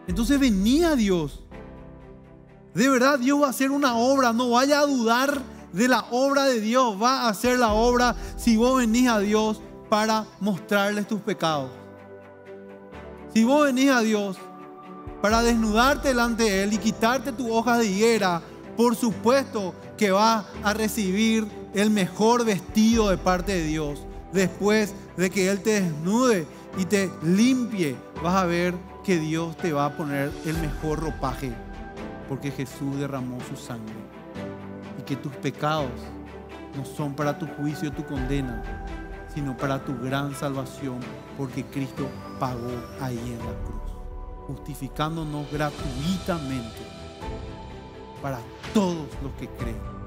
Entonces vení a Dios. De verdad Dios va a hacer una obra. No vaya a dudar de la obra de Dios. Va a hacer la obra si vos venís a Dios para mostrarles tus pecados. Si vos venís a Dios para desnudarte delante de Él y quitarte tus hojas de higuera, por supuesto que vas a recibir el mejor vestido de parte de Dios. Después de que Él te desnude y te limpie, vas a ver que Dios te va a poner el mejor ropaje, porque Jesús derramó su sangre y que tus pecados no son para tu juicio y tu condena, sino para tu gran salvación, porque Cristo pagó ahí en la cruz, justificándonos gratuitamente para todos los que creen.